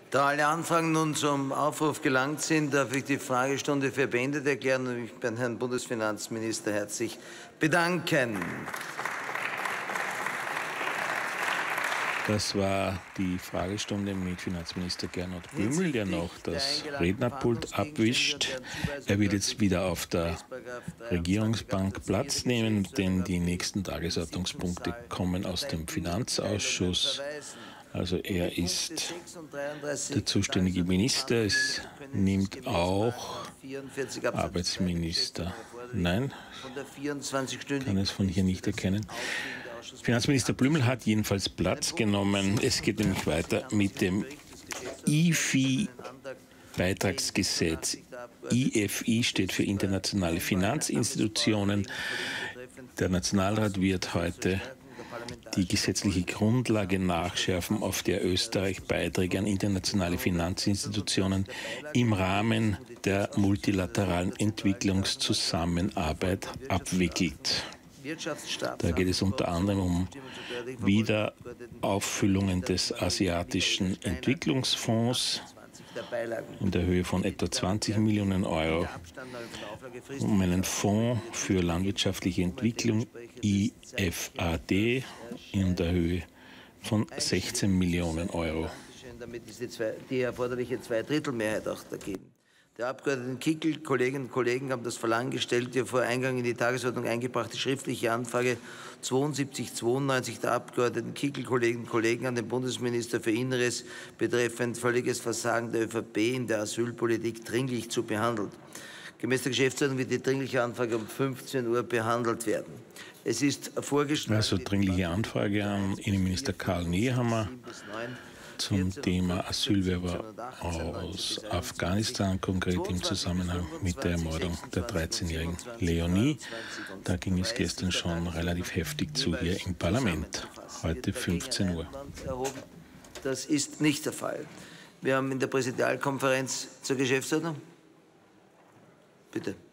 Da alle Anfragen nun zum Aufruf gelangt sind, darf ich die Fragestunde für beendet erklären und mich beim Herrn Bundesfinanzminister herzlich bedanken. Das war die Fragestunde mit Finanzminister Gernot Blümel, der noch das Rednerpult abwischt. Er wird jetzt wieder auf der Regierungsbank Platz nehmen, denn die nächsten Tagesordnungspunkte kommen aus dem Finanzausschuss. Also er ist der zuständige Minister. Es nimmt auch Arbeitsminister. Nein, kann es von hier nicht erkennen. Finanzminister Blümel hat jedenfalls Platz genommen. Es geht nämlich weiter mit dem IFI-Beitragsgesetz. IFI steht für internationale Finanzinstitutionen. Der Nationalrat wird heute die gesetzliche Grundlage nachschärfen, auf der Österreich Beiträge an internationale Finanzinstitutionen im Rahmen der multilateralen Entwicklungszusammenarbeit abwickelt. Da geht es unter anderem um Wiederauffüllungen des Asiatischen Entwicklungsfonds in der Höhe von etwa 20 Millionen Euro, um einen Fonds für landwirtschaftliche Entwicklung, IFAD, in der Höhe von 16 Millionen Euro. Damit ist die erforderliche Zweidrittelmehrheit auch dagegen. Der Abgeordnete Kickl, Kolleginnen und Kollegen, haben das Verlangen gestellt, die vor Eingang in die Tagesordnung eingebrachte schriftliche Anfrage 7292 der Abgeordneten Kickl, Kolleginnen und Kollegen an den Bundesminister für Inneres betreffend völliges Versagen der ÖVP in der Asylpolitik dringlich zu behandeln. Gemäß der Geschäftsordnung wird die dringliche Anfrage um 15 Uhr behandelt werden. Es ist vorgeschlagen... Also dringliche Anfrage an Innenminister Karl Nehammer zum Thema Asylwerber aus Afghanistan, konkret im Zusammenhang mit der Ermordung der 13-jährigen Leonie. Da ging es gestern schon relativ heftig zu hier im Parlament. Heute 15 Uhr. Das ist nicht der Fall. Wir haben in der Präsidialkonferenz zur Geschäftsordnung. Bitte.